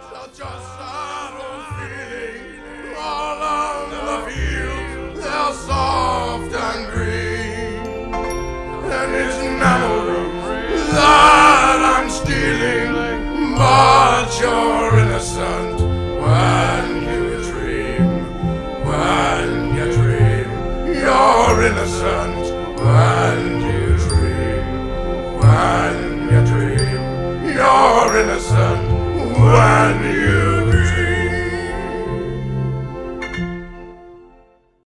such a subtle feeling. All on the fields, they're soft and green, and it's memories that I'm stealing. But you're innocent when you dream, when you dream. You're innocent when you dream, when you dream. You're innocent when you